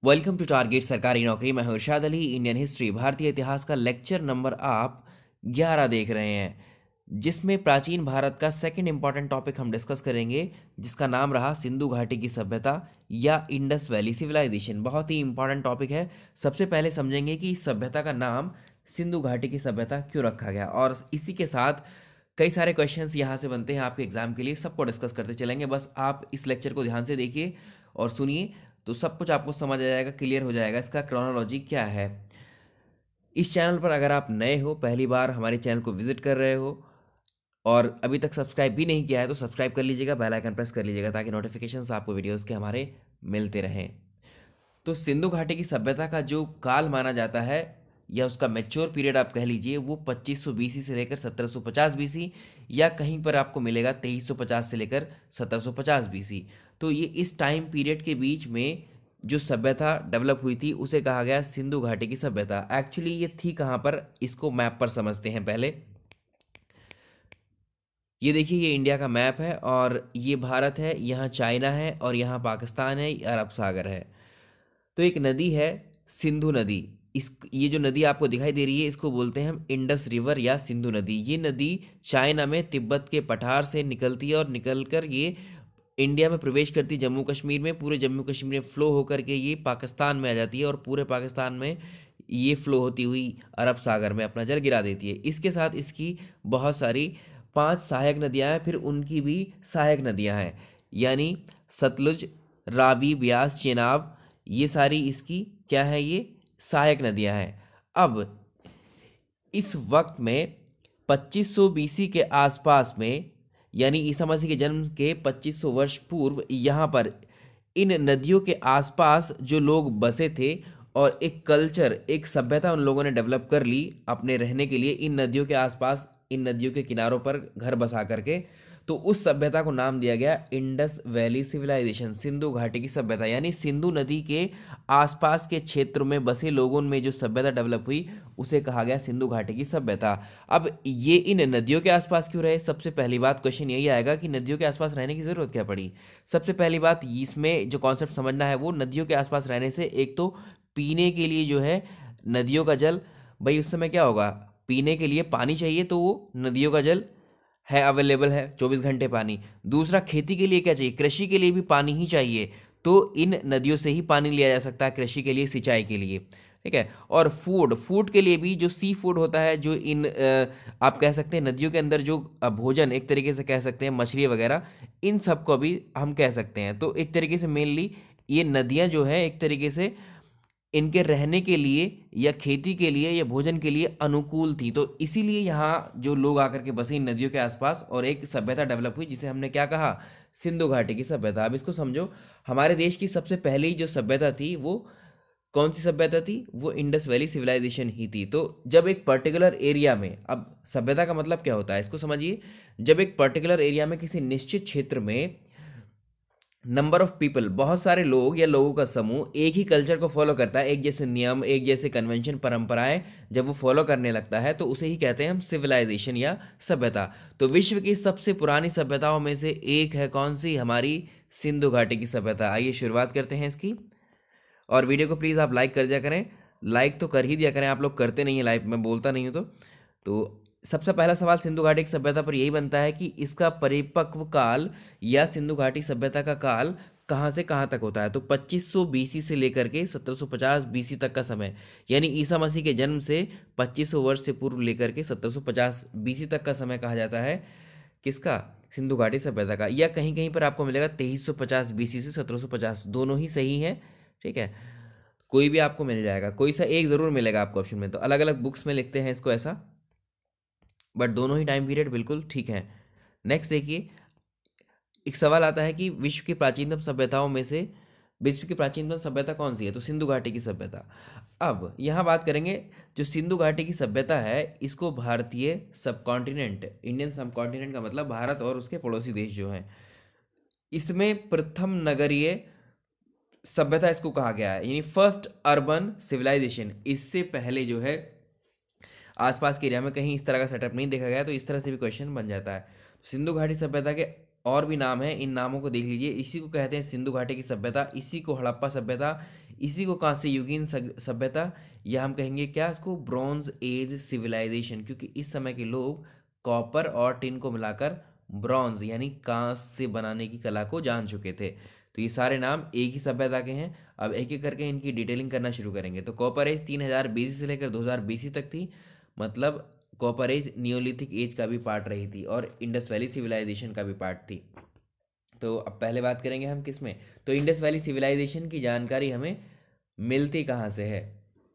Welcome to target सरकारी नौकरी। मैं हूं इरशाद अली। इंडियन हिस्ट्री भारतीय इतिहास का लेक्चर नंबर आप 11 देख रहे हैं, जिसमें प्राचीन भारत का सेकंड इंपॉर्टेंट टॉपिक हम डिस्कस करेंगे, जिसका नाम रहा सिंधु घाटी की सभ्यता या इंडस वैली सिविलाइजेशन। बहुत ही इंपॉर्टेंट टॉपिक है। सबसे पहले समझेंगे कि इस सभ्यता का नाम सिंधु घाटी की सभ्यता क्यों रखा गया, और इसी के साथ कई सारे क्वेश्चंस यहाँ से बनते हैं आपके एग्जाम के लिए। सबको डिस्कस करते चलेंगे। बस आप इस लेक्चर को ध्यान से देखिए और सुनिए, तो सब कुछ आपको समझ आ जाएगा, क्लियर हो जाएगा इसका क्रोनोलॉजी क्या है। इस चैनल पर अगर आप नए हो, पहली बार हमारे चैनल को विजिट कर रहे हो और अभी तक सब्सक्राइब भी नहीं किया है, तो सब्सक्राइब कर लीजिएगा, बेल आइकन प्रेस कर लीजिएगा ताकि नोटिफिकेशंस आपको वीडियोस के हमारे मिलते रहें। तो सिंधु घाटी की सभ्यता का जो काल माना जाता है, या उसका मैच्योर पीरियड आप कह लीजिए, वो 2500 बीसी से लेकर 1750 बीसी, या कहीं पर आपको मिलेगा 2350 से लेकर 1750 बीसी। तो ये इस टाइम पीरियड के बीच में जो सभ्यता डेवलप हुई थी उसे कहा गया सिंधु घाटी की सभ्यता। एक्चुअली ये थी कहाँ पर, इसको मैप पर समझते हैं पहले। ये देखिए, ये इंडिया का मैप है और ये भारत है, यहाँ चाइना है और यहाँ पाकिस्तान है, ये अरब सागर है। तो एक नदी है सिंधु नदी। ये जो नदी आपको दिखाई दे रही है, इसको बोलते हैं हम इंडस रिवर या सिंधु नदी। ये नदी चाइना में तिब्बत के पठार से निकलती है और निकलकर ये इंडिया में प्रवेश करती है, जम्मू कश्मीर में। पूरे जम्मू कश्मीर में फ्लो होकर के ये पाकिस्तान में आ जाती है और पूरे पाकिस्तान में ये फ्लो होती हुई अरब सागर में अपना जल गिरा देती है। इसके साथ इसकी बहुत सारी 5 सहायक नदियाँ हैं, फिर उनकी भी सहायक नदियाँ हैं, यानी सतलुज, रावी, ब्यास, चेनाब, ये सारी इसकी क्या है, ये सहायक नदियां हैं। अब इस वक्त में 2500 बीसी के आसपास में, यानी ईसा मसीह के जन्म के 2500 वर्ष पूर्व, यहाँ पर इन नदियों के आसपास जो लोग बसे थे और एक कल्चर, एक सभ्यता उन लोगों ने डेवलप कर ली अपने रहने के लिए इन नदियों के आसपास, इन नदियों के किनारों पर घर बसा करके। तो उस सभ्यता को नाम दिया गया इंडस वैली सिविलाइजेशन, सिंधु घाटी की सभ्यता। यानी सिंधु नदी के आसपास के क्षेत्र में बसे लोगों में जो सभ्यता डेवलप हुई उसे कहा गया सिंधु घाटी की सभ्यता। अब ये इन नदियों के आसपास क्यों रहे? सबसे पहली बात क्वेश्चन यही आएगा कि नदियों के आसपास रहने की जरूरत क्या पड़ी। सबसे पहली बात इसमें जो कॉन्सेप्ट समझना है, वो नदियों के आसपास रहने से एक तो पीने के लिए जो है नदियों का जल, भाई उस समय क्या होगा, पीने के लिए पानी चाहिए, तो वो नदियों का जल है, अवेलेबल है 24 घंटे पानी। दूसरा, खेती के लिए क्या चाहिए, कृषि के लिए भी पानी ही चाहिए, तो इन नदियों से ही पानी लिया जा सकता है कृषि के लिए, सिंचाई के लिए। ठीक है। और फूड, फूड के लिए भी जो सी फूड होता है, जो इन आप कह सकते हैं नदियों के अंदर जो भोजन, एक तरीके से कह सकते हैं मछली वगैरह, इन सब को भी हम कह सकते हैं। तो एक तरीके से मेनली ये नदियाँ जो है एक तरीके से इनके रहने के लिए या खेती के लिए या भोजन के लिए अनुकूल थी। तो इसीलिए यहाँ जो लोग आकर के बसे इन नदियों के आसपास और एक सभ्यता डेवलप हुई, जिसे हमने क्या कहा, सिंधु घाटी की सभ्यता। अब इसको समझो, हमारे देश की सबसे पहली जो सभ्यता थी वो कौन सी सभ्यता थी? वो इंडस वैली सिविलाइजेशन ही थी। तो जब एक पर्टिकुलर एरिया में, अब सभ्यता का मतलब क्या होता है इसको समझिए, जब एक पर्टिकुलर एरिया में किसी निश्चित क्षेत्र में नंबर ऑफ पीपल, बहुत सारे लोग या लोगों का समूह एक ही कल्चर को फॉलो करता है, एक जैसे नियम, एक जैसे कन्वेंशन, परंपराएं जब वो फॉलो करने लगता है, तो उसे ही कहते हैं हम सिविलाइजेशन या सभ्यता। तो विश्व की सबसे पुरानी सभ्यताओं में से एक है कौन सी? हमारी सिंधु घाटी की सभ्यता। आइए शुरुआत करते हैं इसकी। और वीडियो को प्लीज़ आप लाइक कर दिया करें, लाइक तो कर ही दिया करें, आप लोग करते नहीं है लाइक, मैं बोलता नहीं हूँ। तो सबसे पहला सवाल सिंधु घाटी की सभ्यता पर यही बनता है कि इसका परिपक्व काल या सिंधु घाटी सभ्यता का काल कहाँ से कहाँ तक होता है। तो 2500 बीसी से लेकर के 1750 बीसी तक का समय, यानी ईसा मसीह के जन्म से 2500 वर्ष से पूर्व लेकर के 1750 बीसी तक का समय कहा जाता है किसका? सिंधु घाटी सभ्यता का। या कहीं कहीं पर आपको मिलेगा 2350 बीसी से 1750, दोनों ही सही है। ठीक है, कोई भी आपको मिल जाएगा, कोई सा एक जरूर मिलेगा आपको ऑप्शन में। तो अलग अलग बुक्स में लिखते हैं इसको ऐसा, बट दोनों ही टाइम पीरियड बिल्कुल ठीक है। नेक्स्ट देखिए, एक सवाल आता है कि विश्व की प्राचीनतम सभ्यताओं में से विश्व की प्राचीनतम सभ्यता कौन सी है? तो सिंधु घाटी की सभ्यता। अब यहाँ बात करेंगे, जो सिंधु घाटी की सभ्यता है इसको भारतीय सब कॉन्टिनेंट, इंडियन सब कॉन्टिनेंट का मतलब भारत और उसके पड़ोसी देश जो हैं, इसमें प्रथम नगरीय सभ्यता इसको कहा गया है, यानी फर्स्ट अर्बन सिविलाइजेशन। इससे पहले जो है आसपास के एरिया में कहीं इस तरह का सेटअप नहीं देखा गया, तो इस तरह से भी क्वेश्चन बन जाता है। सिंधु घाटी सभ्यता के और भी नाम है, इन नामों को देख लीजिए। इसी को कहते हैं सिंधु घाटी की सभ्यता, इसी को हड़प्पा सभ्यता, इसी को कांस्य युगीन सभ्यता, या हम कहेंगे क्या इसको, ब्रॉन्ज एज सिविलाइजेशन, क्योंकि इस समय के लोग कॉपर और टिन को मिलाकर ब्रॉन्ज यानी कांस्य बनाने की कला को जान चुके थे। तो ये सारे नाम एक ही सभ्यता के हैं। अब एक एक करके इनकी डिटेलिंग करना शुरू करेंगे। तो कॉपर एज 3000 BC से लेकर 2000 BC तक थी, मतलब कॉपर एज नियोलिथिक एज का भी पार्ट रही थी और इंडस वैली सिविलाइजेशन का भी पार्ट थी। तो अब पहले बात करेंगे हम किस में, तो इंडस वैली सिविलाइजेशन की जानकारी हमें मिलती कहाँ से है।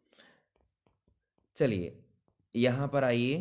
चलिए यहाँ पर आइए।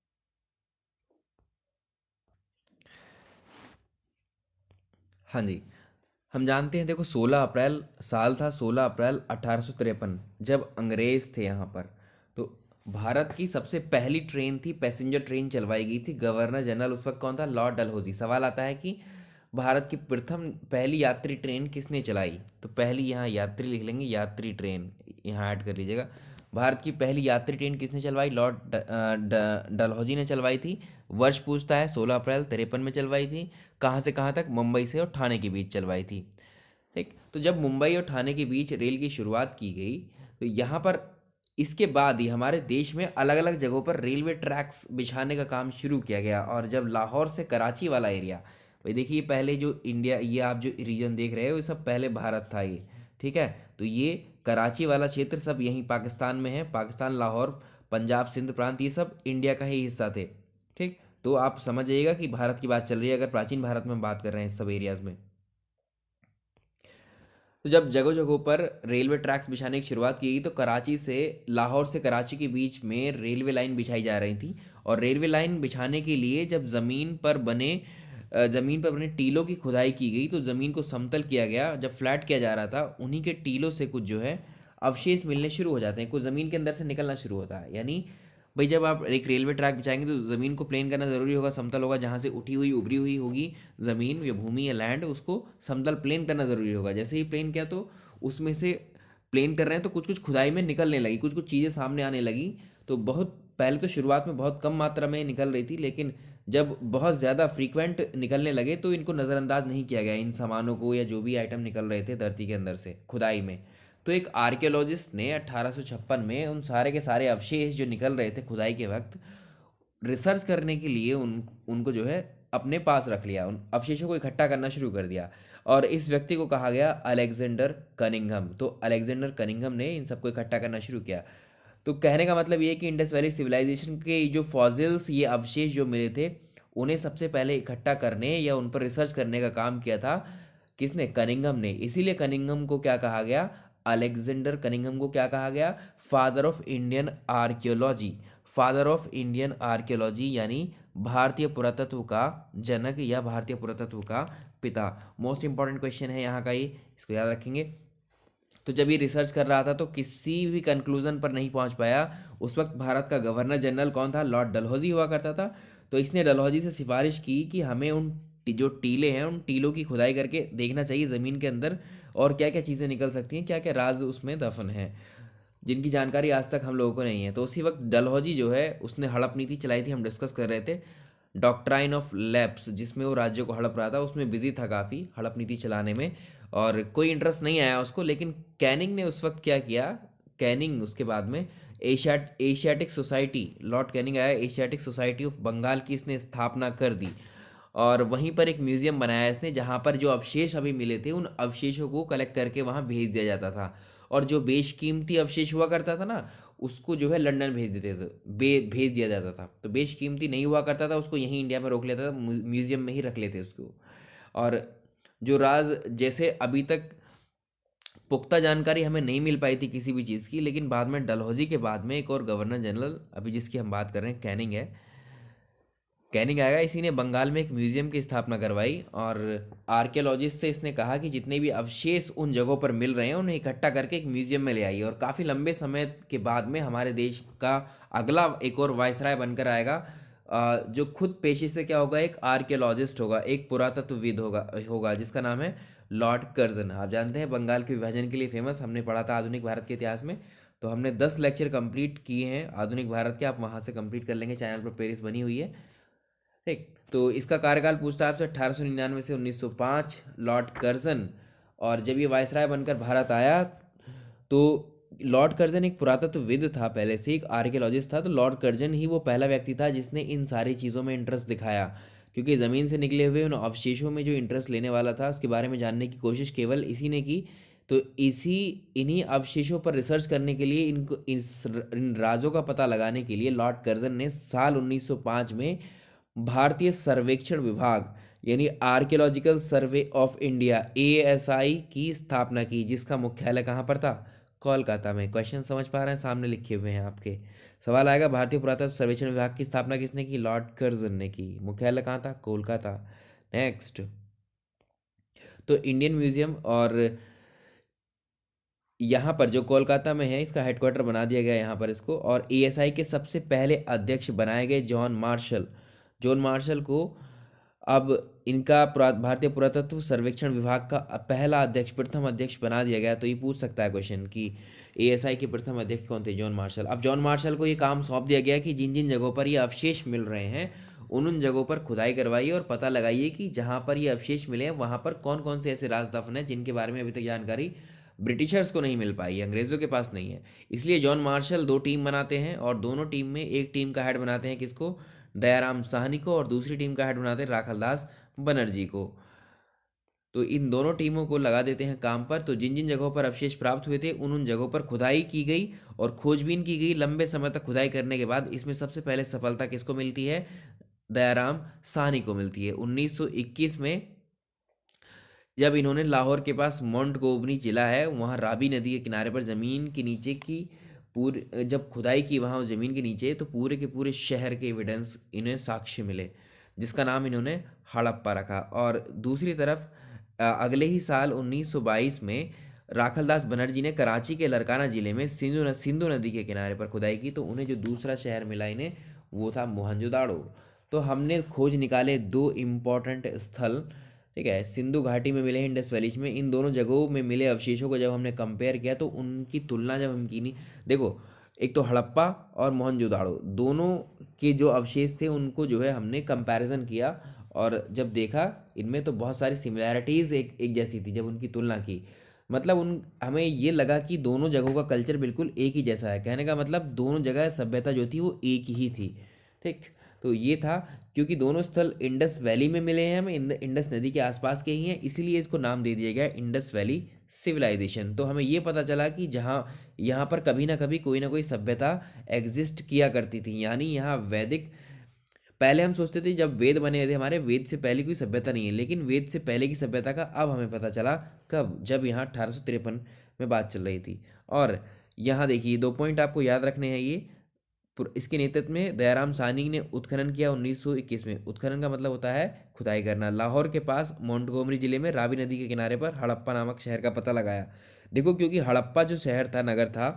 हाँ जी, हम जानते हैं, देखो 16 अप्रैल साल था, 16 अप्रैल 1853, जब अंग्रेज थे यहाँ पर। तो भारत की सबसे पहली ट्रेन थी, पैसेंजर ट्रेन चलवाई गई थी। गवर्नर जनरल उस वक्त कौन था, लॉर्ड डलहौजी। सवाल आता है कि भारत की प्रथम पहली यात्री ट्रेन किसने चलाई, तो पहली यहाँ यात्री लिख लेंगे, यात्री ट्रेन यहाँ ऐड कर लीजिएगा। भारत की पहली यात्री ट्रेन किसने चलवाई, लॉर्ड डलहौजी ने चलवाई थी। वर्ष पूछता है, 16 अप्रैल 53 में चलवाई थी। कहाँ से कहाँ तक, मुंबई से और ठाणे के बीच चलवाई थी। ठीक, तो जब मुंबई और ठाणे के बीच रेल की शुरुआत की गई, तो यहाँ पर इसके बाद ही हमारे देश में अलग अलग जगहों पर रेलवे ट्रैक्स बिछाने का काम शुरू किया गया। और जब लाहौर से कराची वाला एरिया, भाई देखिए पहले जो इंडिया, ये आप जो रीजन देख रहे हो ये सब पहले भारत था ये, ठीक है। तो ये कराची वाला क्षेत्र सब यहीं पाकिस्तान में है। पाकिस्तान, लाहौर, पंजाब, सिंध प्रांत, ये सब इंडिया का ही हिस्सा थे। ठीक, तो आप समझ जाइएगा कि भारत की बात चल रही है अगर प्राचीन भारत में बात कर रहे हैं इस सब एरियाज में। तो जब जगह जगहों पर रेलवे ट्रैक्स बिछाने की शुरुआत की गई, तो कराची से, लाहौर से कराची के बीच में रेलवे लाइन बिछाई जा रही थी। और रेलवे लाइन बिछाने के लिए जब ज़मीन पर बने टीलों की खुदाई की गई, तो ज़मीन को समतल किया गया। जब फ्लैट किया जा रहा था, उन्हीं के टीलों से कुछ जो है अवशेष मिलने शुरू हो जाते हैं, कुछ ज़मीन के अंदर से निकलना शुरू होता है। यानी भाई जब आप एक रेलवे ट्रैक बिछाएंगे तो ज़मीन को प्लेन करना ज़रूरी होगा, समतल होगा। जहाँ से उठी हुई उभरी हुई होगी ज़मीन या भूमि या लैंड, उसको समतल प्लेन करना ज़रूरी होगा। जैसे ही प्लेन किया तो उसमें से प्लेन कर रहे हैं तो कुछ कुछ खुदाई में निकलने लगी, कुछ कुछ चीज़ें सामने आने लगी। तो बहुत पहले तो शुरुआत में बहुत कम मात्रा में निकल रही थी, लेकिन जब बहुत ज़्यादा फ्रीक्वेंट निकलने लगे तो इनको नज़रअंदाज नहीं किया गया, इन सामानों को या जो भी आइटम निकल रहे थे धरती के अंदर से खुदाई में। तो एक आर्कियोलॉजिस्ट ने 1856 में उन सारे के सारे अवशेष जो निकल रहे थे खुदाई के वक्त, रिसर्च करने के लिए उनको जो है अपने पास रख लिया, उन अवशेषों को इकट्ठा करना शुरू कर दिया। और इस व्यक्ति को कहा गया अलेक्जेंडर कनिंघम। तो अलेक्जेंडर कनिंघम ने इन सबको इकट्ठा करना शुरू किया। तो कहने का मतलब ये है कि इंडस वैली सिविलाइजेशन के जो फॉसिल्स, ये अवशेष जो मिले थे, उन्हें सबसे पहले इकट्ठा करने या उन पर रिसर्च करने का काम किया था किसने, कनिंघम ने। इसीलिए कनिंघम को क्या कहा गया, अलेक्जेंडर कनिंघम को क्या कहा गया, father of Indian archaeology. Father of Indian archaeology यानी भारतीय पुरातत्व का जनक या भारतीय पुरातत्व का पिता। मोस्ट इंपॉर्टेंट क्वेश्चन है यहाँ का ये, इसको याद रखेंगे। तो जब ये रिसर्च कर रहा था तो किसी भी कंक्लूजन पर नहीं पहुंच पाया। उस वक्त भारत का गवर्नर जनरल कौन था, लॉर्ड डलहौजी हुआ करता था। तो इसने डलहौजी से सिफारिश की कि हमें उन जो टीले हैं उन टीलों की खुदाई करके देखना चाहिए ज़मीन के अंदर, और क्या क्या चीज़ें निकल सकती हैं, क्या क्या राज उसमें दफन है, जिनकी जानकारी आज तक हम लोगों को नहीं है। तो उसी वक्त डलहौजी जो है उसने हड़प नीति चलाई थी, हम डिस्कस कर रहे थे डॉक्ट्राइन ऑफ लैप्स, जिसमें वो राज्यों को हड़प रहा था, उसमें बिजी था काफ़ी हड़प नीति चलाने में, और कोई इंटरेस्ट नहीं आया उसको। लेकिन कैनिंग ने उस वक्त क्या किया, कैनिंग उसके बाद में एशियाटिक सोसाइटी, लॉर्ड कैनिंग आया, एशियाटिक सोसाइटी ऑफ बंगाल की इसने स्थापना कर दी। और वहीं पर एक म्यूज़ियम बनाया इसने, जहाँ पर जो अवशेष अभी मिले थे उन अवशेषों को कलेक्ट करके वहाँ भेज दिया जाता था। और जो बेशकीमती अवशेष हुआ करता था ना, उसको जो है लंदन भेज देते थे, भेज दिया जाता था। तो बेशकीमती नहीं हुआ करता था उसको यहीं इंडिया में रोक लेता था, म्यूज़ियम में ही रख लेते उसको। और जो राज, जैसे अभी तक पुख्ता जानकारी हमें नहीं मिल पाई थी किसी भी चीज़ की, लेकिन बाद में डलहौजी के बाद में एक और गवर्नर जनरल अभी जिसकी हम बात कर रहे हैं, कैनिंग है, कैनिंग आएगा, इसी ने बंगाल में एक म्यूजियम की स्थापना करवाई। और आर्कियोलॉजिस्ट से इसने कहा कि जितने भी अवशेष उन जगहों पर मिल रहे हैं उन्हें इकट्ठा करके एक म्यूजियम में ले आइए। और काफ़ी लंबे समय के बाद में हमारे देश का अगला एक और वायसराय बनकर आएगा, जो खुद पेशे से क्या होगा, एक आर्कियोलॉजिस्ट होगा, एक पुरातत्वविद होगा जिसका नाम है लॉर्ड कर्जन। आप जानते हैं बंगाल के विभाजन के लिए फेमस, हमने पढ़ा था आधुनिक भारत के इतिहास में। तो हमने 10 लेक्चर कंप्लीट किए हैं आधुनिक भारत के, आप वहाँ से कंप्लीट कर लेंगे, चैनल पर प्लेलिस्ट बनी हुई है। ठीक। तो इसका कार्यकाल पूछता है आपसे 1899 से 1905, लॉर्ड कर्जन। और जब ये वायसराय बनकर भारत आया तो लॉर्ड कर्जन एक पुरातत्वविद था, पहले से एक आर्कियोलॉजिस्ट था। तो लॉर्ड कर्जन ही वो पहला व्यक्ति था जिसने इन सारी चीज़ों में इंटरेस्ट दिखाया, क्योंकि ज़मीन से निकले हुए उन अवशेषों में जो इंटरेस्ट लेने वाला था उसके बारे में जानने की कोशिश केवल इसी ने की। तो इन्हीं अवशेषों पर रिसर्च करने के लिए इन राजों का पता लगाने के लिए लॉर्ड कर्जन ने साल 1905 में भारतीय सर्वेक्षण विभाग यानी Archaeological Survey of India ASI की स्थापना की, जिसका मुख्यालय कहाँ पर था? कोलकाता में। क्वेश्चन समझ पा रहे हैं? सामने लिखे हुए हैं आपके। सवाल आएगा, भारतीय पुरातत्व सर्वेक्षण विभाग की स्थापना किसने की? लॉर्ड कर्जन ने की। मुख्यालय कहाँ था? कोलकाता। नेक्स्ट, तो इंडियन म्यूजियम और यहाँ पर जो कोलकाता में है इसका हेडक्वार्टर बना दिया गया यहाँ पर इसको। और ASI के सबसे पहले अध्यक्ष बनाए गए जॉन मार्शल। जॉन मार्शल को अब इनका भारतीय पुरातत्व सर्वेक्षण विभाग का पहला अध्यक्ष, प्रथम अध्यक्ष बना दिया गया। तो ये पूछ सकता है क्वेश्चन कि ASI के प्रथम अध्यक्ष कौन थे? John Marshall. अब जॉन मार्शल को ये काम सौंप दिया गया कि जिन जिन जगहों पर ये अवशेष मिल रहे हैं उन जगहों पर खुदाई करवाइए और पता लगाइए कि जहाँ पर ये अवशेष मिले हैं वहाँ पर कौन कौन से ऐसे राज दफन हैं जिनके बारे में अभी तक जानकारी ब्रिटिशर्स को नहीं मिल पाई, अंग्रेज़ों के पास नहीं है। इसलिए जॉन मार्शल दो टीम बनाते हैं और दोनों टीम में एक टीम का हेड बनाते हैं किसको? दयाराम साहनी को। और दूसरी टीम का हेड बनाते हैं राखलदास बनर्जी को। तो इन दोनों टीमों को लगा देते हैं काम पर। तो जिन जिन जगहों पर अवशेष प्राप्त हुए थे उन उन जगहों पर खुदाई की गई और खोजबीन की गई। लंबे समय तक खुदाई करने के बाद इसमें सबसे पहले सफलता किसको मिलती है? दयाराम साहनी को मिलती है। 1921 में जब इन्होंने लाहौर के पास मोंटगोमरी जिला है वहाँ रावी नदी के किनारे पर ज़मीन के नीचे की पूरी जब खुदाई की वहाँ ज़मीन के नीचे, तो पूरे के पूरे शहर के एविडेंस इन्हें साक्ष्य मिले, जिसका नाम इन्होंने हड़प्पा रखा। और दूसरी तरफ अगले ही साल 1922 में राखलदास बनर्जी ने कराची के लरकाना ज़िले में सिंधु नदी के किनारे पर खुदाई की। तो उन्हें जो दूसरा शहर मिला इन्हें वो था मोहनजोदाड़ो। तो हमने खोज निकाले दो इम्पॉर्टेंट स्थल, ठीक है, सिंधु घाटी में मिले हैं, इंडस वैली में। इन दोनों जगहों में मिले अवशेषों को जब हमने कंपेयर किया तो उनकी तुलना जब हम की नहीं, देखो एक तो हड़प्पा और मोहनजोदाड़ो दोनों के जो अवशेष थे उनको जो है हमने कंपैरिजन किया और जब देखा इनमें तो बहुत सारी सिमिलैरिटीज़ एक जैसी थी। जब उनकी तुलना की मतलब उन हमें ये लगा कि दोनों जगहों का कल्चर बिल्कुल एक ही जैसा है। कहने का मतलब दोनों जगह सभ्यता जो थी वो एक ही थी। ठीक, तो ये था। क्योंकि दोनों स्थल इंडस वैली में मिले हैं, हमें इंडस नदी के आसपास के ही हैं, इसीलिए इसको नाम दे दिया गया इंडस वैली सिविलाइजेशन। तो हमें ये पता चला कि जहाँ यहाँ पर कभी ना कभी कोई ना कोई सभ्यता एग्जिस्ट किया करती थी। यानी यहाँ वैदिक, पहले हम सोचते थे जब वेद बने थे हमारे, वेद से पहले कोई सभ्यता नहीं है, लेकिन वेद से पहले की सभ्यता का अब हमें पता चला। कब? जब यहाँ 1853 में बात चल रही थी। और यहाँ देखिए दो पॉइंट आपको याद रखने हैं ये। इसके नेतृत्व में दयाराम साहनी ने उत्खनन किया 1921 में। उत्खनन का मतलब होता है खुदाई करना। लाहौर के पास मोंटगोमरी जिले में रावी नदी के किनारे पर हड़प्पा नामक शहर का पता लगाया। देखो क्योंकि हड़प्पा जो शहर था, नगर था,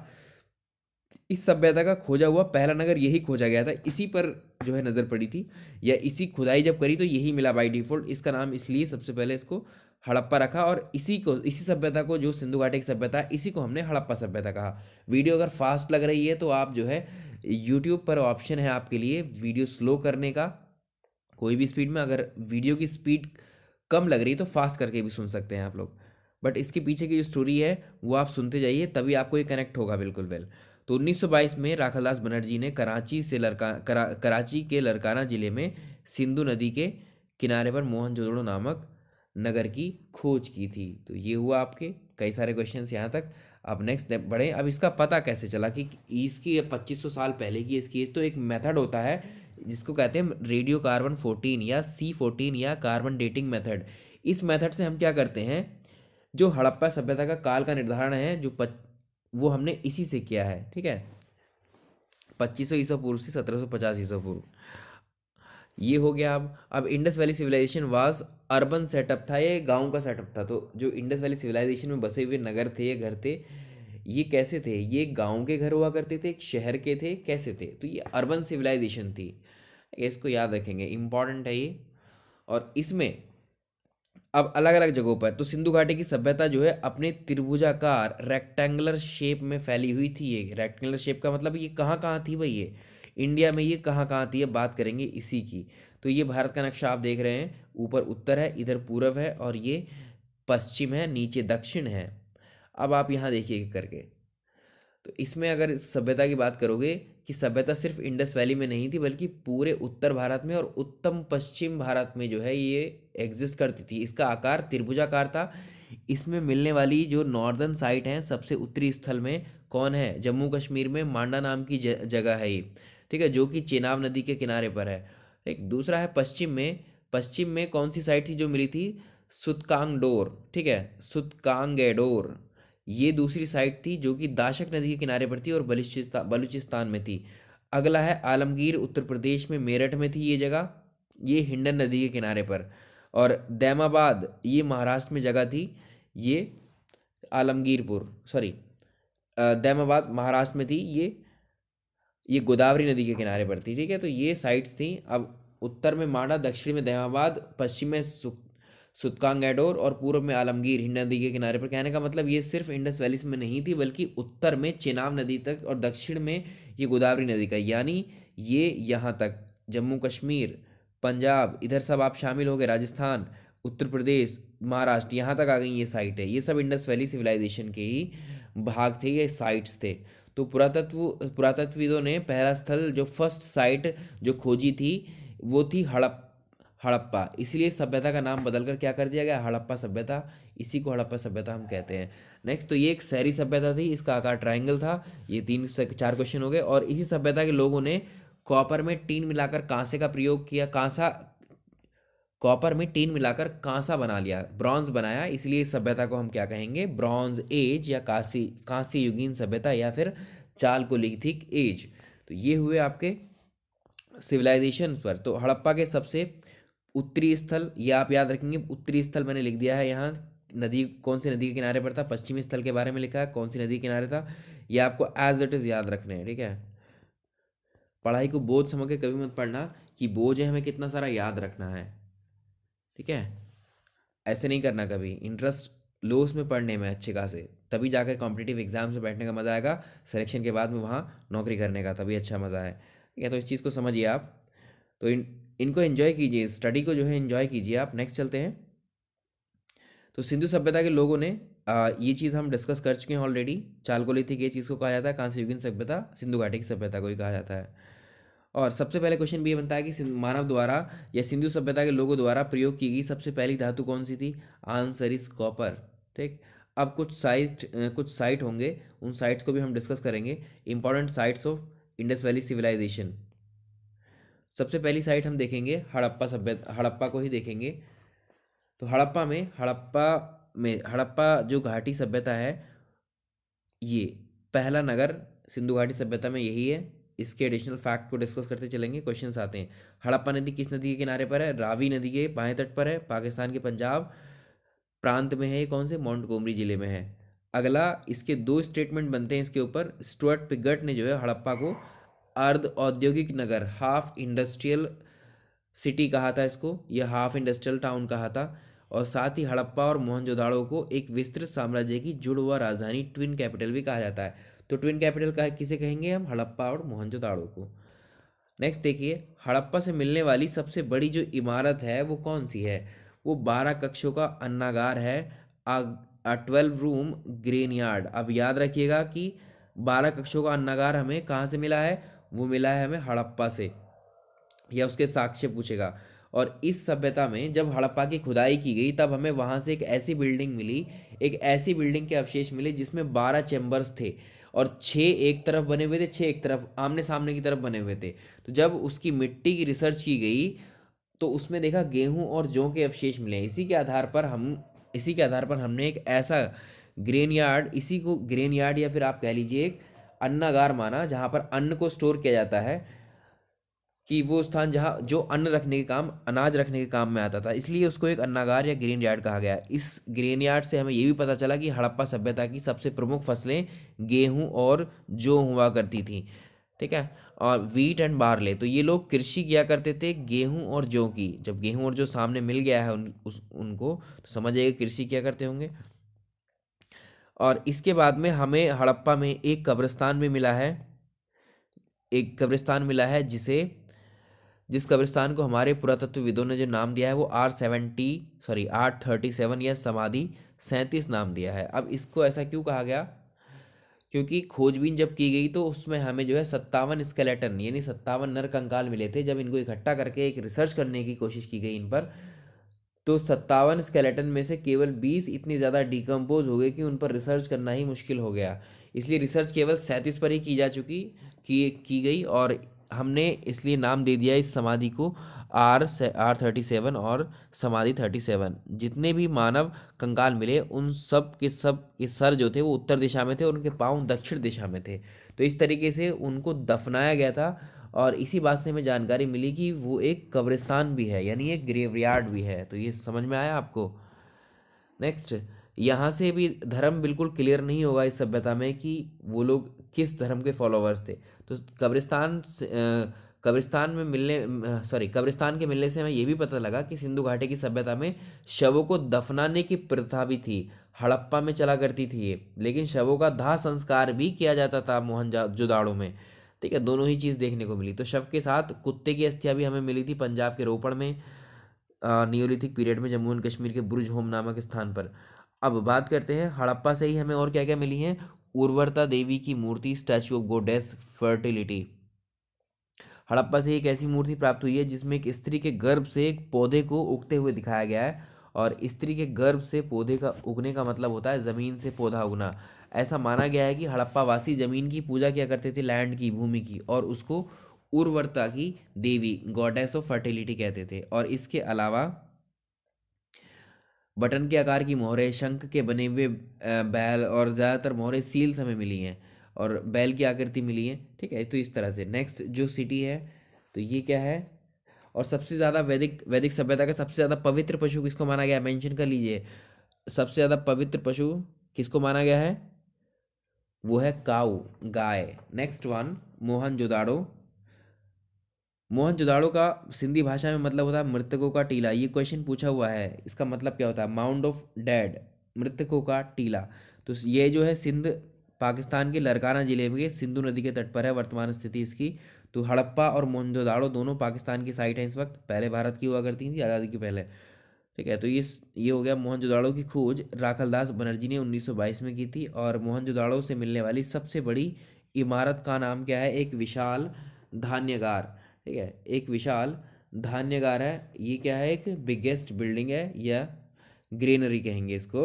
इस सभ्यता का खोजा हुआ पहला नगर यही खोजा गया था। इसी पर जो है नज़र पड़ी थी या इसी खुदाई जब करी तो यही मिला बाय डिफॉल्ट। इसका नाम इसलिए सबसे पहले इसको हड़प्पा रखा और इसी सभ्यता को, जो सिंधु घाटी की सभ्यता है, इसी को हमने हड़प्पा सभ्यता कहा। वीडियो अगर फास्ट लग रही है तो आप जो है यूट्यूब पर ऑप्शन है आपके लिए वीडियो स्लो करने का, कोई भी स्पीड में। अगर वीडियो की स्पीड कम लग रही है तो फास्ट करके भी सुन सकते हैं आप लोग। बट इसके पीछे की जो स्टोरी है वो आप सुनते जाइए, तभी आपको ये कनेक्ट होगा बिल्कुल वेल। तो 1922 में राखलदास बनर्जी ने कराची के लरकाना ज़िले में सिंधु नदी के किनारे पर मोहनजोदड़ो नामक नगर की खोज की थी। तो ये हुआ आपके कई सारे क्वेश्चंस यहाँ तक। अब नेक्स्ट स्टेप बढ़े। अब इसका पता कैसे चला कि इसकी 2500 साल पहले की इसकी एज? तो एक मेथड होता है जिसको कहते हैं रेडियो कार्बन 14 या C14 या कार्बन डेटिंग मेथड। इस मेथड से हम क्या करते हैं, जो हड़प्पा सभ्यता का काल का निर्धारण है वो हमने इसी से किया है। ठीक है, 2500 ईसा पूर्व से 1750 ईसा पूर्व, ये हो गया। अब Indus Valley civilisation was urban setup था, ये गांव का सेटअप था। तो जो इंडस वैली सिविलाइजेशन में बसे हुए नगर थे, ये घर थे, ये कैसे थे? ये गांव के घर हुआ करते थे, एक शहर के थे, कैसे थे? तो ये अर्बन सिविलाइजेशन थी। इसको याद रखेंगे, इंपॉर्टेंट है ये। और इसमें अब अलग अलग जगहों पर तो सिंधु घाटी की सभ्यता जो है अपने त्रिभुजाकार रेक्टेंगुलर शेप में फैली हुई थी। ये रेक्टेंगुलर शेप का मतलब ये कहाँ कहाँ थी भाई? ये इंडिया में ये कहाँ कहाँ थी, अब बात करेंगे इसी की। तो ये भारत का नक्शा आप देख रहे हैं, ऊपर उत्तर है, इधर पूरब है और ये पश्चिम है, नीचे दक्षिण है। अब आप यहाँ देखिए करके, तो इसमें अगर इस सभ्यता की बात करोगे कि सभ्यता सिर्फ इंडस वैली में नहीं थी बल्कि पूरे उत्तर भारत में और उत्तम पश्चिम भारत में जो है ये एग्जिस्ट करती थी। इसका आकार त्रिभुजाकार था। इसमें मिलने वाली जो नॉर्दर्न साइट है सबसे उत्तरी स्थल में कौन है, जम्मू कश्मीर में मांडा नाम की जगह है ये, ठीक है, जो कि चेनाब नदी के किनारे पर है। एक दूसरा है पश्चिम में कौन सी साइट थी जो मिली थी, सुतकांगडोर, ठीक है, सुतकांगेडोर, ये दूसरी साइट थी जो कि दाशक नदी के किनारे पर थी और बलूचिस्तान में थी। अगला है आलमगीर, उत्तर प्रदेश में मेरठ में थी ये जगह, ये हिंडन नदी के किनारे पर। और दैमाबाद ये महाराष्ट्र में जगह थी, ये आलमगीरपुर सॉरी दैमाबाद महाराष्ट्र में थी, ये गोदावरी नदी के किनारे पर थी, ठीक है। तो ये साइट्स थी। अब उत्तर में मांडा, दक्षिण में दैमाबाद, पश्चिम में सुतकांगेडोर और पूर्व में आलमगीर हिंड नदी के किनारे पर। कहने का मतलब ये सिर्फ इंडस वैली में नहीं थी बल्कि उत्तर में चेनाब नदी तक और दक्षिण में ये गोदावरी नदी का, यानी ये यहाँ तक जम्मू कश्मीर, पंजाब, इधर सब आप शामिल हो गए, राजस्थान, उत्तर प्रदेश, महाराष्ट्र, यहाँ तक आ गई ये साइट है। ये सब इंडस वैली सिविलाइजेशन के ही भाग थे, ये साइट्स थे। तो पुरातत्वविदों ने पहला स्थल जो फर्स्ट साइट जो खोजी थी वो थी हड़प्पा, इसलिए सभ्यता का नाम बदलकर क्या कर दिया गया, हड़प्पा सभ्यता। इसी को हड़प्पा सभ्यता हम कहते हैं। नेक्स्ट, तो ये एक शहरी सभ्यता थी, इसका आकार ट्रायंगल था। ये 3 से 4 क्वेश्चन हो गए। और इसी सभ्यता के लोगों ने कॉपर में टीन मिलाकर कांसे का प्रयोग किया, कॉपर में टीन मिलाकर कांसा बना लिया, ब्रॉन्ज बनाया, इसलिए इस सभ्यता को हम क्या कहेंगे, ब्रॉन्ज एज या कांस्य युगीन सभ्यता या फिर चालकोलिथिक एज। तो ये हुए आपके सिविलाइजेशन पर। तो हड़प्पा के सबसे उत्तरी स्थल, ये आप याद रखेंगे, उत्तरी स्थल मैंने लिख दिया है यहाँ। नदी कौन सी नदी के किनारे पर था, पश्चिमी स्थल के बारे में लिखा है, कौन सी नदी के किनारे था, ये आपको एज इट इज याद रखने हैं, ठीक है। पढ़ाई को बोझ समझ के कभी मत पढ़ना कि बोझ है हमें कितना सारा याद रखना है, ठीक है। ऐसे नहीं करना कभी, इंटरेस्ट लो उसमें पढ़ने में अच्छे खासे, तभी जाकर कॉम्पिटिटिव एग्जाम से बैठने का मज़ा आएगा, सिलेक्शन के बाद में वहाँ नौकरी करने का तभी अच्छा मज़ा है, ठीक है। तो इस चीज़ को समझिए आप। तो इनको एंजॉय कीजिए, स्टडी को जो है एंजॉय कीजिए आप। नेक्स्ट चलते हैं। तो सिंधु सभ्यता के लोगों ने ये चीज़ हम डिस्कस कर चुके हैं ऑलरेडी, चालकोलिथिक ये चीज़ को कहा जाता है, कांस्य युगीन सभ्यता सिंधु घाटी की सभ्यता को ही कहा जाता है। और सबसे पहले क्वेश्चन भी ये बनता है कि मानव द्वारा या सिंधु सभ्यता के लोगों द्वारा प्रयोग की गई सबसे पहली धातु कौन सी थी, आंसर इज कॉपर, ठीक। अब कुछ साइट होंगे, उन साइट्स को भी हम डिस्कस करेंगे, important sites of Indus Valley civilisation. सबसे पहली साइट हम देखेंगे हड़प्पा को ही देखेंगे। तो हड़प्पा जो घाटी सभ्यता है, ये पहला नगर सिंधु घाटी सभ्यता में यही है। इसके एडिशनल फैक्ट को डिस्कस करते चलेंगे, क्वेश्चंस आते हैं। हड़प्पा नदी किस नदी के किनारे पर है, रावी नदी के बाएं तट पर है, पाकिस्तान के पंजाब प्रांत में है, ये कौन से, मोंटगोमरी जिले में है। अगला, इसके 2 स्टेटमेंट बनते हैं इसके ऊपर। स्टुअर्ट पिगट ने जो है हड़प्पा को अर्ध औद्योगिक नगर, हाफ इंडस्ट्रियल सिटी कहा था इसको, यह हाफ इंडस्ट्रियल टाउन कहा था। और साथ ही हड़प्पा और मोहनजोदाड़ो को एक विस्तृत साम्राज्य की जुड़वा राजधानी, ट्विन कैपिटल भी कहा जाता है। तो ट्विन कैपिटल का किसे कहेंगे हम, हड़प्पा और मोहनजोदाड़ो को। नेक्स्ट देखिए, हड़प्पा से मिलने वाली सबसे बड़ी जो इमारत है वो कौन सी है, वो 12 कक्षों का अन्नागार है, 12 रूम ग्रेन यार्ड। अब याद रखिएगा कि 12 कक्षों का अन्नागार हमें कहाँ से मिला है, वो मिला है हमें हड़प्पा से, या उसके साक्ष्य पूछेगा। और इस सभ्यता में जब हड़प्पा की खुदाई की गई तब हमें वहाँ से एक ऐसी बिल्डिंग मिली, एक ऐसी बिल्डिंग के अवशेष मिले जिसमें 12 चैम्बर्स थे और 6 एक तरफ बने हुए थे, 6 एक तरफ आमने सामने की तरफ बने हुए थे। तो जब उसकी मिट्टी की रिसर्च की गई तो उसमें देखा गेहूं और जौ के अवशेष मिले। इसी के आधार पर हमने एक ऐसा ग्रेन यार्ड, इसी को ग्रेन यार्ड या फिर आप कह लीजिए एक अन्नागार माना, जहाँ पर अन्न को स्टोर किया जाता है, कि वो स्थान जहाँ जो अन्न रखने के काम, अनाज रखने के काम में आता था, इसलिए उसको एक अन्नागार या ग्रेन यार्ड कहा गया। इस ग्रेन यार्ड से हमें ये भी पता चला कि हड़प्पा सभ्यता की सबसे प्रमुख फसलें गेहूं और जौ हुआ करती थी, ठीक है, और वीट एंड बार्ले। तो ये लोग कृषि किया करते थे गेहूं और जौ की। जब गेहूं और जौ सामने मिल गया है उनको, तो समझ जाइए कृषि किया करते होंगे। और इसके बाद में हमें हड़प्पा में एक कब्रिस्तान भी मिला है, जिसे जिस कब्रिस्तान को हमारे पुरातत्वविदों ने जो नाम दिया है वो R37 या समाधि 37 नाम दिया है। अब इसको ऐसा क्यों कहा गया? क्योंकि खोजबीन जब की गई तो उसमें हमें जो है 57 स्केलेटन यानी 57 नर कंकाल मिले थे। जब इनको इकट्ठा करके एक रिसर्च करने की कोशिश की गई इन पर, तो 57 स्केलेटन में से केवल 20 इतनी ज़्यादा डिकम्पोज हो गए कि उन पर रिसर्च करना ही मुश्किल हो गया। इसलिए रिसर्च केवल 37 पर ही की जा चुकी की गई, और हमने इसलिए नाम दे दिया इस समाधि को R37 और समाधि 37। जितने भी मानव कंकाल मिले उन सब के सर जो थे वो उत्तर दिशा में थे और उनके पाँव दक्षिण दिशा में थे। तो इस तरीके से उनको दफनाया गया था, और इसी बात से हमें जानकारी मिली कि वो एक कब्रिस्तान भी है यानी एक ग्रेवयार्ड भी है। तो ये समझ में आया आपको? नेक्स्ट, यहाँ से भी धर्म बिल्कुल क्लियर नहीं होगा इस सभ्यता में कि वो लोग किस धर्म के फॉलोवर्स थे। तो कब्रिस्तान के मिलने से हमें ये भी पता लगा कि सिंधु घाटी की सभ्यता में शवों को दफनाने की प्रथा भी थी। हड़प्पा में चला करती थी ये, लेकिन शवों का दाह संस्कार भी किया जाता था मोहनजोदाड़ो में। ठीक है, दोनों ही चीज़ देखने को मिली। तो शव के साथ कुत्ते की अस्थियां भी हमें मिली थी पंजाब के रोपड़ में, नियोलिथिक पीरियड में, जम्मू एंड कश्मीर के बुर्ज होम नामक स्थान पर। अब बात करते हैं हड़प्पा से ही हमें और क्या क्या मिली हैं। उर्वरता देवी की मूर्ति, statue of goddess fertility. Harappa से एक ऐसी मूर्ति प्राप्त हुई है जिसमें एक स्त्री के गर्भ से एक पौधे को उगते हुए दिखाया गया है, और स्त्री के गर्भ से पौधे का उगने का मतलब होता है ज़मीन से पौधा उगना। ऐसा माना गया है कि हड़प्पा वासी ज़मीन की पूजा किया करते थे, लैंड की, भूमि की, और उसको उर्वरता की देवी, गॉडेस ऑफ फर्टिलिटी कहते थे। और इसके अलावा बटन के आकार की मोहरें, शंख के बने हुए बैल, और ज़्यादातर मोहरें सील्स हमें मिली हैं, और बैल की आकृति मिली है। ठीक है, तो इस तरह से नेक्स्ट जो सिटी है, तो ये क्या है? और सबसे ज़्यादा वैदिक वैदिक सभ्यता का सबसे ज़्यादा पवित्र पशु किसको माना गया है? मेंशन कर लीजिए। सबसे ज़्यादा पवित्र पशु किसको माना गया है? वो है काऊ, गाय। Next one, Mohenjodaro. मोहनजोदाड़ो का सिंधी भाषा में मतलब होता है मृतकों का टीला। ये क्वेश्चन पूछा हुआ है, इसका मतलब क्या होता है? माउंड ऑफ डेड, मृतकों का टीला। तो ये जो है सिंध पाकिस्तान के लरकाना जिले में सिंधु नदी के तट पर है वर्तमान स्थिति इसकी। तो हड़प्पा और मोहनजोदाड़ो दोनों पाकिस्तान की साइट हैं इस वक्त, पहले भारत की हुआ करती थी आज़ादी के पहले। ठीक है, तो ये हो गया। मोहनजोदाड़ो की खोज राखलदास बनर्जी ने 1922 में की थी। और मोहनजोदाड़ो से मिलने वाली सबसे बड़ी इमारत का नाम क्या है? एक विशाल धान्यगार। ठीक है, एक विशाल धान्यगार है। ये क्या है? एक बिगेस्ट बिल्डिंग है, या ग्रेनरी कहेंगे इसको।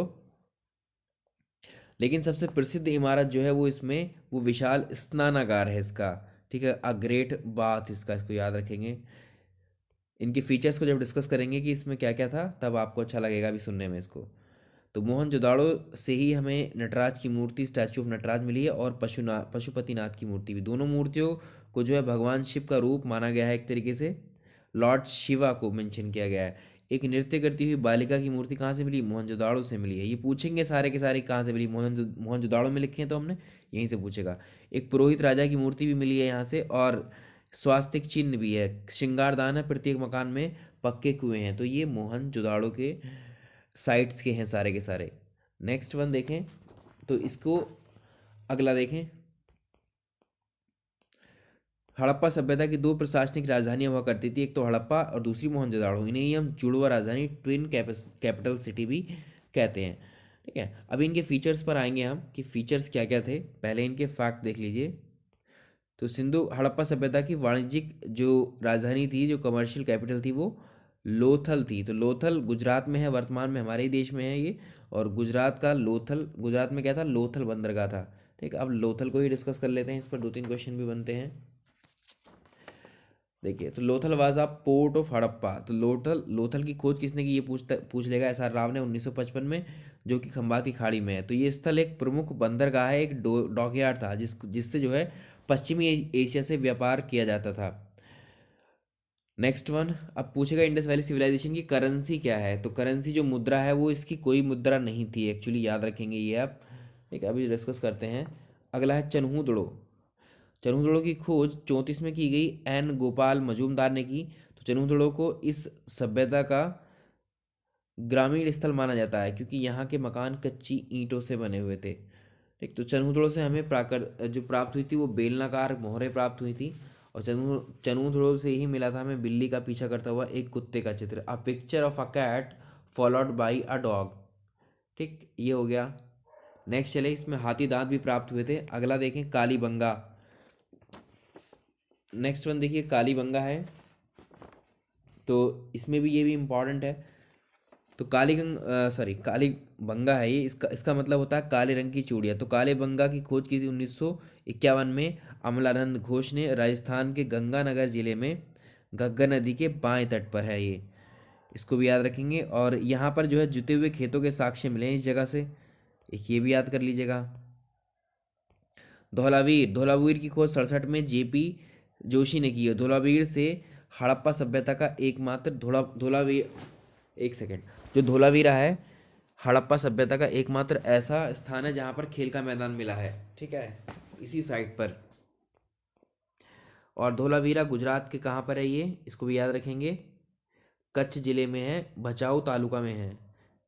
लेकिन सबसे प्रसिद्ध इमारत जो है वो इसमें वो विशाल स्नानागार है इसका। ठीक है, अ ग्रेट बाथ इसको याद रखेंगे। इनके फीचर्स को जब डिस्कस करेंगे कि इसमें क्या क्या था, तब आपको अच्छा लगेगा भी सुनने में इसको। तो मोहनजोदाड़ो से ही हमें नटराज की मूर्ति, स्टैचू ऑफ नटराज मिली है, और पशुपतिनाथ की मूर्ति भी। दोनों मूर्तियों को जो है भगवान शिव का रूप माना गया है, एक तरीके से लॉर्ड शिवा को मेंशन किया गया है। एक नृत्य करती हुई बालिका की मूर्ति कहाँ से मिली? मोहनजोदाड़ो से मिली है। ये पूछेंगे सारे के सारे कहाँ से मिली, मोहनजोदाड़ो में लिखे हैं तो हमने यहीं से पूछेगा। एक पुरोहित राजा की मूर्ति भी मिली है यहाँ से, और स्वास्तिक चिन्ह भी है, श्रृंगारदान है, प्रत्येक मकान में पक्के कुएं हैं। तो ये मोहनजोदाड़ो के साइट्स के हैं सारे के सारे। नेक्स्ट वन देखें, तो इसको अगला देखें। हड़प्पा सभ्यता की दो प्रशासनिक राजधानियां हुआ करती थी, एक तो हड़प्पा और दूसरी मोहनजोदाड़ो। इन्हें ही हम जुड़वा राजधानी, ट्विन कैपिटल सिटी भी कहते हैं। ठीक है, अब इनके फीचर्स पर आएंगे हम कि फीचर्स क्या क्या थे। पहले इनके फैक्ट देख लीजिए। तो सिंधु हड़प्पा सभ्यता की वाणिज्यिक जो राजधानी थी, जो कमर्शियल कैपिटल थी, वो लोथल थी। तो लोथल गुजरात में है, वर्तमान में हमारे ही देश में है ये। और गुजरात का लोथल, गुजरात में क्या था? लोथल बंदरगाह था। ठीक है, अब लोथल को ही डिस्कस कर लेते हैं, इस पर दो तीन क्वेश्चन भी बनते हैं। देखिए, तो Lothal was a port of Harappa. तो लोथल लोथल की खोज किसने की? ये पूछ लेगा SR राव ने 1955 में, जो कि खंबात की खाड़ी में है। तो ये स्थल एक प्रमुख बंदरगाह है, एक डॉकयार्ड था जिससे जो है पश्चिमी एशिया से व्यापार किया जाता था। नेक्स्ट वन, अब पूछेगा इंडस वैली सिविलाइजेशन की करेंसी क्या है। तो करेंसी जो मुद्रा है वो इसकी कोई मुद्रा नहीं थी एक्चुअली, याद रखेंगे ये आप। ठीक है, अभी डिस्कस करते हैं। अगला है चन्हूदड़ो। चन्हूदड़ो की खोज 34 में की गई, एन गोपाल मजूमदार ने की। तो चन्हूदड़ो को इस सभ्यता का ग्रामीण स्थल माना जाता है क्योंकि यहाँ के मकान कच्ची ईंटों से बने हुए थे। ठीक, तो चन्हूदड़ो से हमें जो प्राप्त हुई थी वो बेलनाकार मोहरें प्राप्त हुई थी, और चनूथड़ो से ही मिला था हमें बिल्ली का पीछा करता हुआ एक कुत्ते का चित्र, a picture of a cat followed by a dog. ठीक, ये हो गया। नेक्स्ट चले, इसमें हाथी दांत भी प्राप्त हुए थे। अगला देखें, कालीबंगा। नेक्स्ट वन देखिए, कालीबंगा है, तो इसमें भी ये भी इम्पॉर्टेंट है। तो काली बंगा है ये, इसका मतलब होता है काले रंग की चूड़ियाँ। तो काले बंगा की खोज की थी 1951 में अमलानंद घोष ने। राजस्थान के गंगानगर जिले में घग्गर नदी के बाएं तट पर है ये, इसको भी याद रखेंगे। और यहाँ पर जो है जुते हुए खेतों के साक्ष्य मिले हैं इस जगह से, एक ये भी याद कर लीजिएगा। धौलावीर, धौलावीर की खोज 67 में जेपी जोशी ने की है। धौलावीर से हड़प्पा सभ्यता का एकमात्र धौलावीर, एक सेकेंड, जो धोलावीरा है हड़प्पा सभ्यता का एकमात्र ऐसा स्थान है जहाँ पर खेल का मैदान मिला है, ठीक है, इसी साइट पर। और धोलावीरा गुजरात के कहाँ पर है ये, इसको भी याद रखेंगे, कच्छ जिले में है, भचाऊ तालुका में है।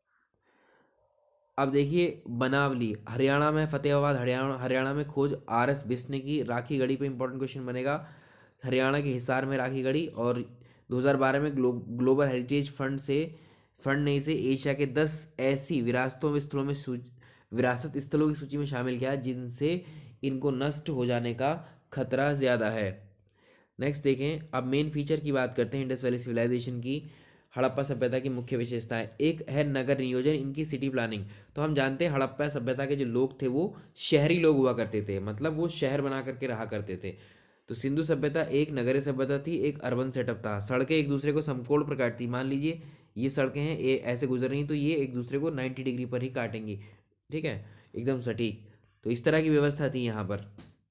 अब देखिए बनावली, हरियाणा में, फतेहाबाद हरियाणा, हरियाणा में खोज RS बिष्ट ने की। राखी गढ़ी पे इंपॉर्टेंट क्वेश्चन बनेगा, हरियाणा के हिसार में राखी गढ़ी। और 2012 में ग्लोबल हेरिटेज फंड ने इसे एशिया के 10 ऐसी विरासत स्थलों की सूची में शामिल किया है जिनसे इनको नष्ट हो जाने का खतरा ज़्यादा है। नेक्स्ट देखें, अब मेन फीचर की बात करते हैं इंडस वैली सिविलाइजेशन की। हड़प्पा सभ्यता की मुख्य विशेषताएं, एक है नगर नियोजन, इनकी सिटी प्लानिंग। तो हम जानते हैं हड़प्पा सभ्यता के जो लोग थे वो शहरी लोग हुआ करते थे, मतलब वो शहर बना करके रहा करते थे। तो सिंधु सभ्यता एक नगरीय सभ्यता थी, एक अर्बन सेटअप था। सड़कें एक दूसरे को समकोण पर काटती, मान लीजिए ये सड़कें हैं, ये ऐसे गुजर रही तो ये एक दूसरे को 90 डिग्री पर ही काटेंगी, ठीक है, एकदम सटीक। तो इस तरह की व्यवस्था थी यहाँ पर।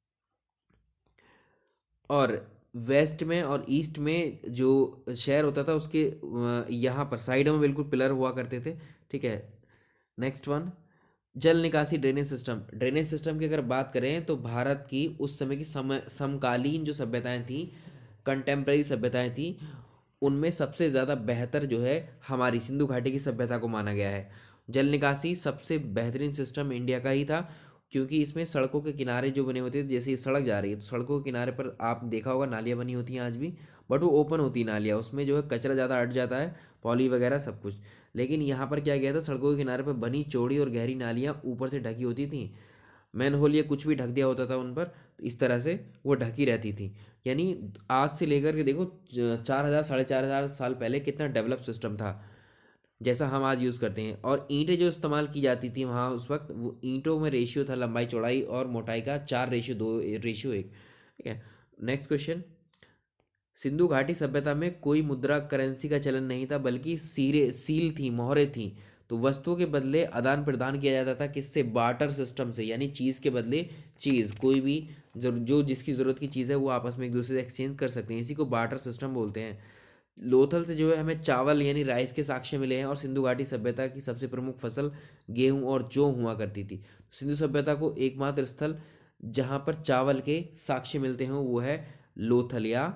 और वेस्ट में और ईस्ट में जो शहर होता था उसके यहाँ पर साइडों में बिल्कुल पिलर हुआ करते थे, ठीक है। नेक्स्ट वन, जल निकासी ड्रेनेज सिस्टम। ड्रेनेज सिस्टम की अगर बात करें तो भारत की उस समय की समकालीन जो सभ्यताएं थी, कंटेम्प्रेरी सभ्यताएं थी, उनमें सबसे ज़्यादा बेहतर जो है हमारी सिंधु घाटी की सभ्यता को माना गया है। जल निकासी सबसे बेहतरीन सिस्टम इंडिया का ही था, क्योंकि इसमें सड़कों के किनारे जो बने होते थे, जैसे ये सड़क जा रही है तो सड़कों के किनारे पर आप देखा होगा नालियाँ बनी होती हैं आज भी, बट वो ओपन होती है नालियाँ, उसमें जो है कचरा ज़्यादा अट जाता है, पॉली वगैरह सब कुछ। लेकिन यहाँ पर क्या गया था, सड़कों के किनारे पर बनी चौड़ी और गहरी नालियाँ ऊपर से ढकी होती थी, मैन होल या कुछ भी ढक दिया होता था उन पर, तो इस तरह से वो ढकी रहती थी। यानी आज से लेकर के देखो 4,000 4,500 साल पहले कितना डेवलप सिस्टम था, जैसा हम आज यूज़ करते हैं। और ईंटें जो इस्तेमाल की जाती थी वहाँ उस वक्त, वो ईंटों में रेशियो था लंबाई चौड़ाई और मोटाई का 4:2:1, ठीक है। नेक्स्ट क्वेश्चन, सिंधु घाटी सभ्यता में कोई मुद्रा करेंसी का चलन नहीं था, बल्कि सील थी, मोहरें थी। तो वस्तुओं के बदले आदान प्रदान किया जाता था, किससे, बार्टर सिस्टम से, यानी चीज़ के बदले चीज़, कोई भी जो जिसकी ज़रूरत की चीज़ है वो आपस में एक दूसरे से एक्सचेंज कर सकते हैं, इसी को बार्टर सिस्टम बोलते हैं। लोथल से जो है हमें चावल यानी राइस के साक्ष्य मिले हैं। और सिंधु घाटी सभ्यता की सबसे प्रमुख फसल गेहूं और जौ हुआ करती थी। सिंधु सभ्यता को एकमात्र स्थल जहां पर चावल के साक्ष्य मिलते हैं वो है लोथल।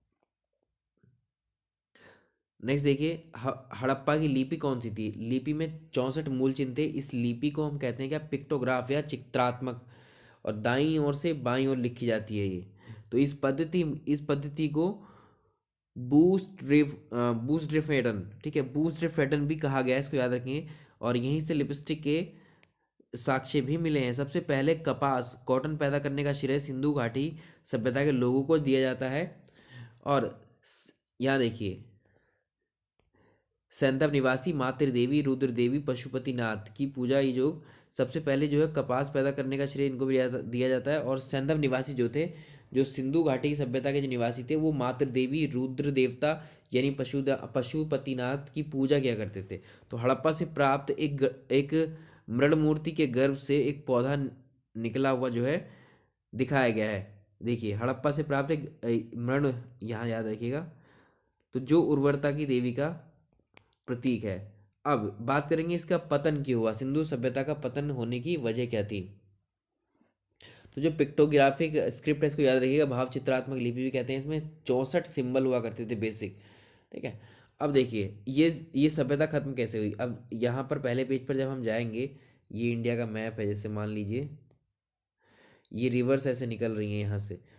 नेक्स्ट देखिए, हड़प्पा की लिपि कौन सी थी। लिपि में 64 मूल चिन्ह थे। इस लिपि को हम कहते हैं क्या, पिक्टोग्राफ या चित्रात्मक, और दाईं ओर से बाईं ओर लिखी जाती है ये। तो इस पद्धति को बूस्ट ड्रिफेडन, ठीक है, बूस्ट ड्रिफेडन भी कहा गया है, इसको याद रखिए। और यहीं से लिपस्टिक के साक्ष्य भी मिले हैं। सबसे पहले कपास कॉटन पैदा करने का श्रेय सिंधु घाटी सभ्यता के लोगों को दिया जाता है। और यहाँ देखिए, सैंतव निवासी मातृ देवी रुद्र देवी पशुपतिनाथ की पूजा, ये जो सबसे पहले जो है कपास पैदा करने का श्रेय इनको भी दिया जाता है। और सैंतव निवासी जो थे, जो सिंधु घाटी की सभ्यता के जो निवासी थे, वो मातृ देवी रुद्र देवता यानी पशुपतिनाथ की पूजा किया करते थे। तो हड़प्पा से प्राप्त एक मृण मूर्ति के गर्भ से एक पौधा निकला हुआ जो है दिखाया गया है। देखिए, हड़प्पा से प्राप्त एक मृण, यहाँ याद रखिएगा, तो जो उर्वरता की देवी का प्रतीक है। अब बात करेंगे इसका पतन क्यों हुआ, सिंधु सभ्यता का पतन होने की वजह क्या थी। तो जो पिक्टोग्राफिक स्क्रिप्ट है इसको याद रखिएगा, भाव चित्रात्मक लिपि भी कहते हैं। इसमें 64 सिंबल हुआ करते थे बेसिक, ठीक है। अब देखिए ये सभ्यता खत्म कैसे हुई। अब यहाँ पर पहले पेज पर जब हम जाएंगे, ये इंडिया का मैप है, जैसे मान लीजिए ये रिवर्स ऐसे निकल रही है यहाँ से।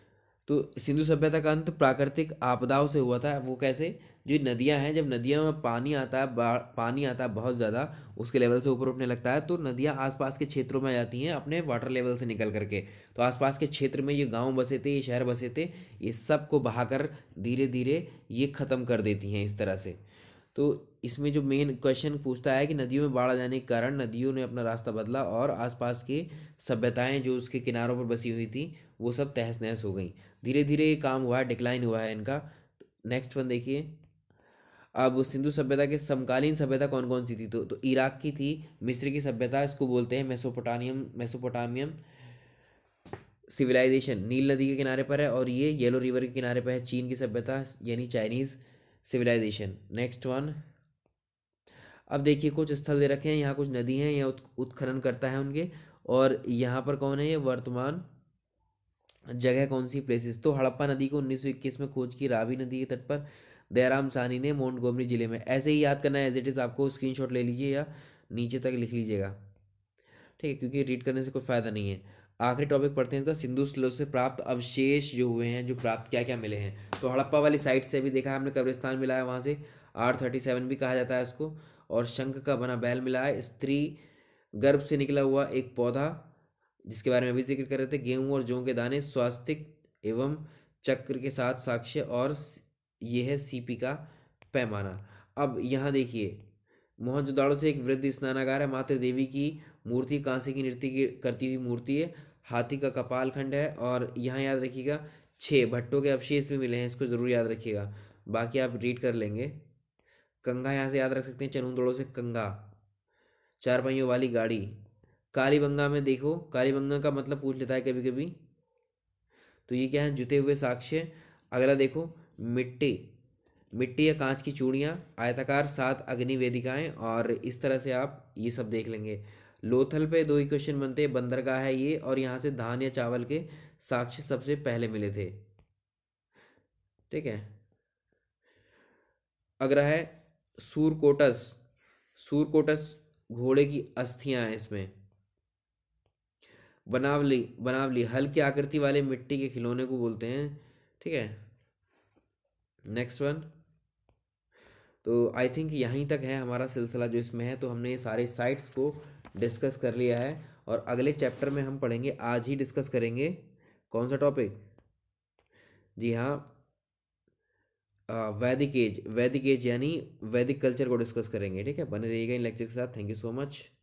तो सिंधु सभ्यता का अंत प्राकृतिक आपदाओं से हुआ था। वो कैसे? जो नदियां हैं, जब नदियों में पानी आता है, पानी आता है बहुत ज़्यादा, उसके लेवल से ऊपर उठने लगता है, तो नदियां आसपास के क्षेत्रों में आ जाती हैं अपने वाटर लेवल से निकल करके। तो आसपास के क्षेत्र में ये गांव बसे थे, ये शहर बसे थे, ये सब को बहाकर धीरे धीरे ये ख़त्म कर देती हैं इस तरह से। तो इसमें जो मेन क्वेश्चन पूछता है कि नदियों में बाढ़ आ जाने के कारण नदियों ने अपना रास्ता बदला और आसपास की सभ्यताएं जो उसके किनारों पर बसी हुई थी वो सब तहस नहस हो गई। धीरे धीरे ये काम हुआ है, डिक्लाइन हुआ है इनका। नेक्स्ट वन देखिए। अब सिंधु सभ्यता के समकालीन सभ्यता कौन कौन सी थी? तो इराक की थी, मिस्र की सभ्यता, इसको बोलते हैं मेसोपोटामियम सिविलाइजेशन, नील नदी के किनारे पर है, और ये येलो रिवर के किनारे पर है। चीन की सभ्यता यानी चाइनीज सिविलाइजेशन। Next one. अब देखिए कुछ स्थल दे रखे हैं, यहाँ कुछ नदी हैं, यहाँ उत्खनन करता है उनके। और यहाँ पर कौन है? ये वर्तमान जगह कौन सी, प्लेसेस? तो हड़प्पा नदी को 1921 में खोज की रावी नदी के तट पर दयाराम साहनी ने मोंटगोमरी जिले में। ऐसे ही याद करना है एज इट इज़, आपको स्क्रीनशॉट ले लीजिए या नीचे तक लिख लीजिएगा, ठीक है, क्योंकि रीड करने से कोई फ़ायदा नहीं है। आखिरी टॉपिक पढ़ते हैं इसका, सिंधु स्लोथ से प्राप्त अवशेष जो हुए हैं, जो प्राप्त क्या क्या मिले हैं। तो हड़प्पा वाली साइट से भी देखा है हमने, कब्रिस्तान मिला है वहाँ से, R37 भी कहा जाता है इसको, और शंख का बना बैल मिला है, स्त्री गर्भ से निकला हुआ एक पौधा जिसके बारे में अभी जिक्र कर रहे थे, गेहूं और जौ के दाने, स्वास्तिक एवं चक्र के साथ साक्ष्य, और ये है सीपी का पैमाना। अब यहाँ देखिए, मोहनजोदाड़ो से एक वृद्ध स्नानागार है, मातृ देवी की मूर्ति, कांसे की नृत्य की करती हुई मूर्ति है, हाथी का कपाल खंड है, और यहाँ याद रखिएगा 6 भट्टों के अवशेष भी मिले हैं, इसको ज़रूर याद रखिएगा, बाकी आप रीड कर लेंगे। कंघा यहाँ से याद रख सकते हैं, चनूदड़ों से कंघा, 4 पहियों वाली गाड़ी। कालीबंगा में देखो, कालीबंगा का मतलब पूछ लेता है कभी कभी, तो ये क्या है? जुते हुए साक्ष्य। अगला देखो, मिट्टी, मिट्टी या कांच की चूड़ियाँ, आयताकार 7 अग्नि वेदिकाएं, और इस तरह से आप ये सब देख लेंगे। लोथल पे 2 ही क्वेश्चन बनते हैं, बंदरगाह है ये, और यहाँ से धान या चावल के साक्ष्य सबसे पहले मिले थे, ठीक है। अगला है सूरकोटस, सूरकोटस घोड़े की अस्थियां हैं इसमें। बनावली, बनावली हल्की आकृति वाले मिट्टी के खिलौने को बोलते हैं, ठीक है। Next one. तो आई थिंक यहीं तक है हमारा सिलसिला जो इसमें है, तो हमने ये सारे साइट्स को डिस्कस कर लिया है, और अगले चैप्टर में हम पढ़ेंगे, आज ही डिस्कस करेंगे कौन सा टॉपिक? जी हाँ, वैदिक एज, वैदिक एज यानी वैदिक कल्चर को डिस्कस करेंगे, ठीक है। बने रहिएगा इन लेक्चर के साथ। Thank you so much.